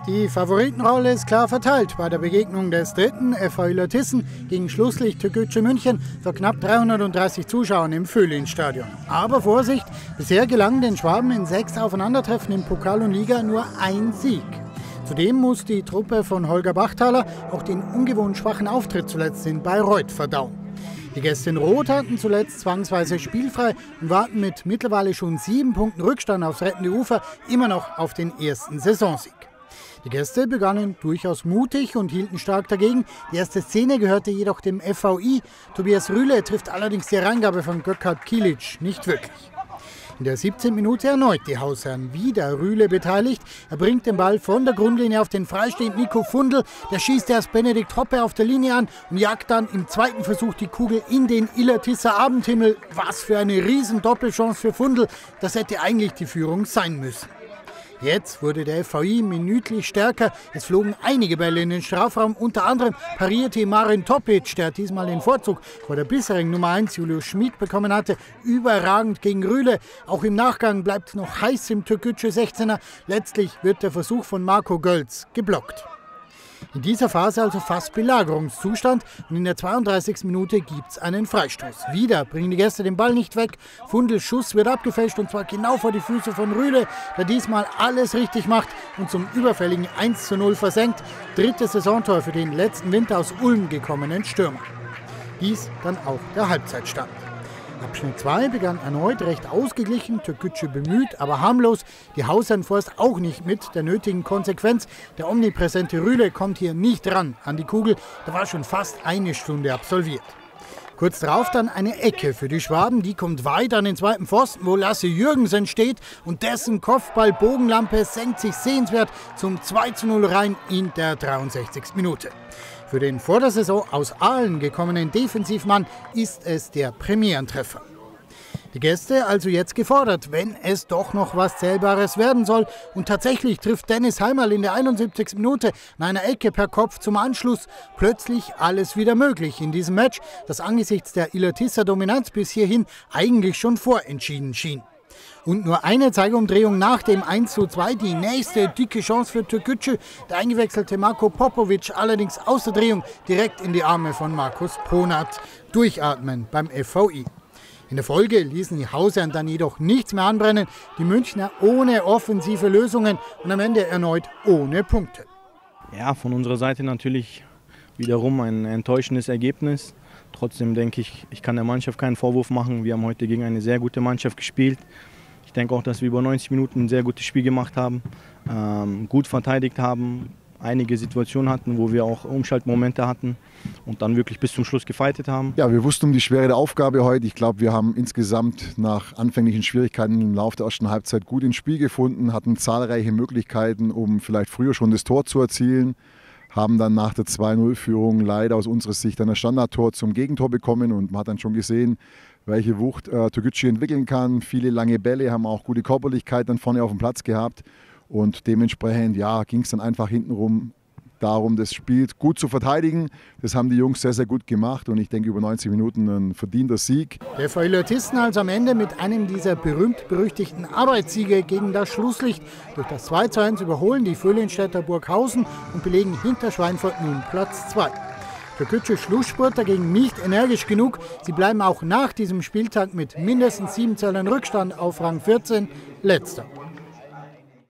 Die Favoritenrolle ist klar verteilt bei der Begegnung des dritten FV Illertissen gegen Schlusslicht Türkgücü München vor knapp 330 Zuschauern im Föhling-Stadion. Aber Vorsicht, bisher gelang den Schwaben in 6 Aufeinandertreffen in Pokal und Liga nur ein Sieg. Zudem muss die Truppe von Holger Bachtaler auch den ungewohnt schwachen Auftritt zuletzt in Bayreuth verdauen. Die Gäste in Rot hatten zuletzt zwangsweise spielfrei und warten mit mittlerweile schon 7 Punkten Rückstand aufs rettende Ufer immer noch auf den ersten Saisonsieg. Die Gäste begannen durchaus mutig und hielten stark dagegen. Die erste Szene gehörte jedoch dem FVI. Tobias Rühle trifft allerdings die Reingabe von Gökhard Kilic nicht wirklich. In der 17. Minute erneut die Hausherren, wieder Rühle beteiligt. Er bringt den Ball von der Grundlinie auf den freistehenden Nico Fundel. Der schießt erst Benedikt Hoppe auf der Linie an und jagt dann im zweiten Versuch die Kugel in den Illertisser Abendhimmel. Was für eine riesen Doppelchance für Fundel. Das hätte eigentlich die Führung sein müssen. Jetzt wurde der FVI minütlich stärker. Es flogen einige Bälle in den Strafraum. Unter anderem parierte Marin Topic, der diesmal den Vorzug vor der bisherigen Nummer 1 Julius Schmid bekommen hatte, überragend gegen Rühle. Auch im Nachgang bleibt noch heiß im Türkgücü 16er. Letztlich wird der Versuch von Marco Gölz geblockt. In dieser Phase also fast Belagerungszustand und in der 32. Minute gibt es einen Freistoß. Wieder bringen die Gäste den Ball nicht weg. Fundels Schuss wird abgefälscht und zwar genau vor die Füße von Rühle, der diesmal alles richtig macht und zum überfälligen 1:0 versenkt. Drittes Saisontor für den letzten Winter aus Ulm gekommenen Stürmer. Dies dann auch der Halbzeitstand. Abschnitt 2 begann erneut recht ausgeglichen, Türkgücü bemüht, aber harmlos. Die Hausherren vorerst auch nicht mit der nötigen Konsequenz. Der omnipräsente Rühle kommt hier nicht ran an die Kugel. Da war schon fast eine Stunde absolviert. Kurz darauf dann eine Ecke für die Schwaben. Die kommt weit an den zweiten Pfosten, wo Lasse Jürgensen steht. Und dessen Kopfball-Bogenlampe senkt sich sehenswert zum 2:0 rein in der 63. Minute. Für den vor der Saison aus Aalen gekommenen Defensivmann ist es der Premierentreffer. Die Gäste also jetzt gefordert, wenn es doch noch was Zählbares werden soll. Und tatsächlich trifft Dennis Heimerl in der 71. Minute an einer Ecke per Kopf zum Anschluss. Plötzlich alles wieder möglich in diesem Match, das angesichts der Illertisser Dominanz bis hierhin eigentlich schon vorentschieden schien. Und nur eine Zeigeumdrehung nach dem 1:2, die nächste dicke Chance für Türkgücü. Der eingewechselte Marko Popovic allerdings aus der Drehung direkt in die Arme von Markus Ponat. Durchatmen beim FVI. In der Folge ließen die Hausherren dann jedoch nichts mehr anbrennen. Die Münchner ohne offensive Lösungen und am Ende erneut ohne Punkte. Ja, von unserer Seite natürlich wiederum ein enttäuschendes Ergebnis. Trotzdem denke ich, ich kann der Mannschaft keinen Vorwurf machen. Wir haben heute gegen eine sehr gute Mannschaft gespielt. Ich denke auch, dass wir über 90 Minuten ein sehr gutes Spiel gemacht haben, gut verteidigt haben, einige Situationen hatten, wo wir auch Umschaltmomente hatten und dann wirklich bis zum Schluss gefightet haben. Ja, wir wussten um die Schwere der Aufgabe heute. Ich glaube, wir haben insgesamt nach anfänglichen Schwierigkeiten im Laufe der ersten Halbzeit gut ins Spiel gefunden, hatten zahlreiche Möglichkeiten, um vielleicht früher schon das Tor zu erzielen. Haben dann nach der 2:0-Führung leider aus unserer Sicht ein Standardtor zum Gegentor bekommen und man hat dann schon gesehen, welche Wucht Türkgücü entwickeln kann. Viele lange Bälle, haben auch gute Körperlichkeit dann vorne auf dem Platz gehabt und dementsprechend ging es dann einfach hintenrum darum, das Spiel gut zu verteidigen. Das haben die Jungs sehr, sehr gut gemacht und ich denke über 90 Minuten ein verdienter Sieg. Der FV Illertissen also am Ende mit einem dieser berühmt-berüchtigten Arbeitssiege gegen das Schlusslicht. Durch das 2:1 überholen die Vöhlenstädter Burghausen und belegen hinter Schweinfurt nun Platz 2. Türkgücü Schlussspurt dagegen nicht energisch genug. Sie bleiben auch nach diesem Spieltag mit mindestens 7 Zählern Rückstand auf Rang 14 Letzter.